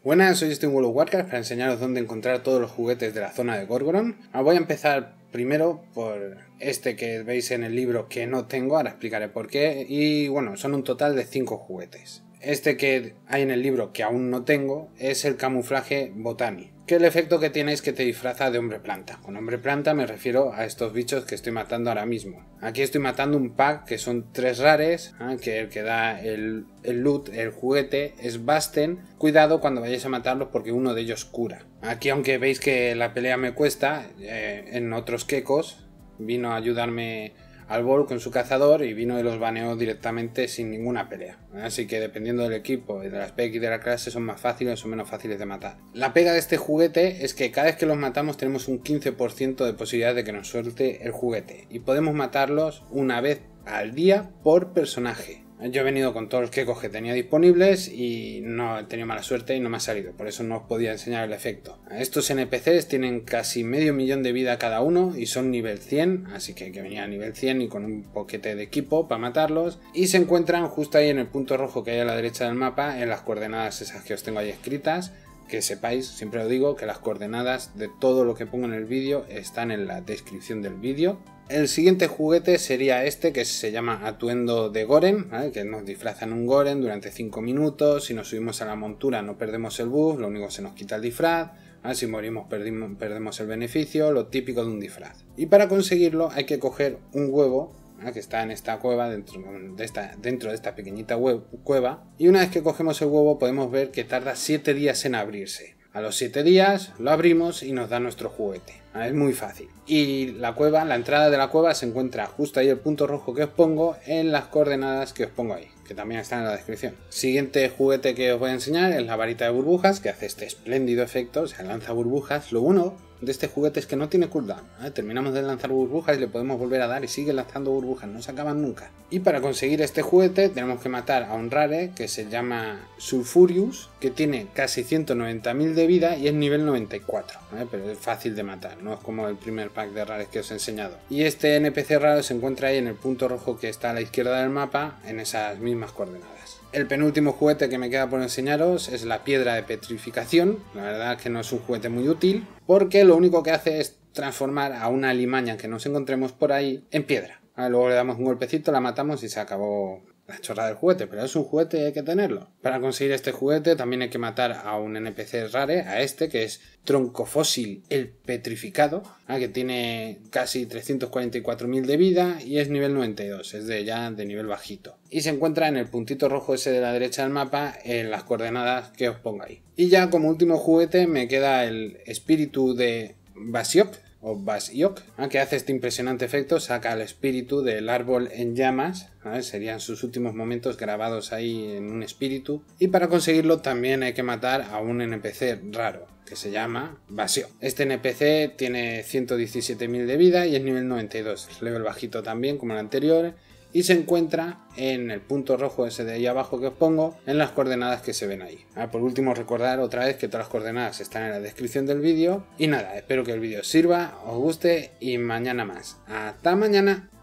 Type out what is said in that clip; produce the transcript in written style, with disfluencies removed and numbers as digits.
Buenas, hoy estoy en World of Warcraft para enseñaros dónde encontrar todos los juguetes de la zona de Gorgoroth. Voy a empezar primero por este que veis en el libro que no tengo, ahora explicaré por qué. Y bueno, son un total de 5 juguetes. Este que hay en el libro que aún no tengo es el camuflaje Botany, que el efecto que tiene es que te disfraza de hombre planta. Con hombre planta me refiero a estos bichos que estoy matando ahora mismo. Aquí estoy matando un pack que son 3 rares, que el que da el loot, el juguete, es Basten. Cuidado cuando vayáis a matarlos porque uno de ellos cura. Aquí, aunque veis que la pelea me cuesta, en otros quecos vino a ayudarme Albor con su cazador y vino y los baneó directamente sin ninguna pelea. Así que dependiendo del equipo y de la spec y de la clase son más fáciles o menos fáciles de matar. La pega de este juguete es que cada vez que los matamos tenemos un 15% de posibilidad de que nos suelte el juguete. Y podemos matarlos una vez al día por personaje. Yo he venido con todos los quecos que tenía disponibles y no he tenido mala suerte y no me ha salido, por eso no os podía enseñar el efecto. Estos NPCs tienen casi medio millón de vida cada uno y son nivel 100, así que hay que venir a nivel 100 y con un poquete de equipo para matarlos. Y se encuentran justo ahí en el punto rojo que hay a la derecha del mapa, en las coordenadas esas que os tengo ahí escritas. Que sepáis, siempre lo digo, que las coordenadas de todo lo que pongo en el vídeo están en la descripción del vídeo. El siguiente juguete sería este, que se llama Atuendo de Goren, ¿vale? Que nos disfrazan un Goren durante 5 minutos. Si nos subimos a la montura no perdemos el buff, lo único que se nos quita el disfraz. ¿Vale? Si morimos perdemos el beneficio, lo típico de un disfraz. Y para conseguirlo hay que coger un huevo, que está en esta cueva, dentro de esta pequeñita cueva, y una vez que cogemos el huevo podemos ver que tarda 7 días en abrirse. A los 7 días lo abrimos y nos da nuestro juguete. Es muy fácil. Y la entrada de la cueva se encuentra justo ahí el punto rojo que os pongo en las coordenadas que os pongo ahí, que también están en la descripción. Siguiente juguete que os voy a enseñar es la varita de burbujas, que hace este espléndido efecto, o sea, lanza burbujas. Lo bueno de este juguete es que no tiene cooldown. Terminamos de lanzar burbujas y le podemos volver a dar y sigue lanzando burbujas, no se acaban nunca. Y para conseguir este juguete tenemos que matar a un rare que se llama Sulfurius, que tiene casi 190.000 de vida y es nivel 94, pero es fácil de matar, no es como el primer pack de rares que os he enseñado. Y este NPC raro se encuentra ahí en el punto rojo que está a la izquierda del mapa, en esas mismas coordenadas. El penúltimo juguete que me queda por enseñaros es la piedra de petrificación. La verdad es que no es un juguete muy útil, porque lo único que hace es transformar a una alimaña que nos encontremos por ahí en piedra. Luego le damos un golpecito, la matamos y se acabó la chorrada del juguete, pero es un juguete y hay que tenerlo. Para conseguir este juguete también hay que matar a un NPC rare, a este que es Troncofósil el Petrificado, que tiene casi 344.000 de vida y es nivel 92, es ya de nivel bajito. Y se encuentra en el puntito rojo ese de la derecha del mapa en las coordenadas que os pongo ahí. Y ya como último juguete me queda el espíritu de Basiok, o Basiok, que hace este impresionante efecto, saca al espíritu del árbol en llamas, serían sus últimos momentos grabados ahí en un espíritu, y para conseguirlo también hay que matar a un NPC raro, que se llama Basiok. Este NPC tiene 117.000 de vida y es nivel 92, es level bajito también como el anterior, y se encuentra en el punto rojo ese de ahí abajo que os pongo, en las coordenadas que se ven ahí. Por último, recordar otra vez que todas las coordenadas están en la descripción del vídeo. Y nada, espero que el vídeo os sirva, os guste y mañana más. ¡Hasta mañana!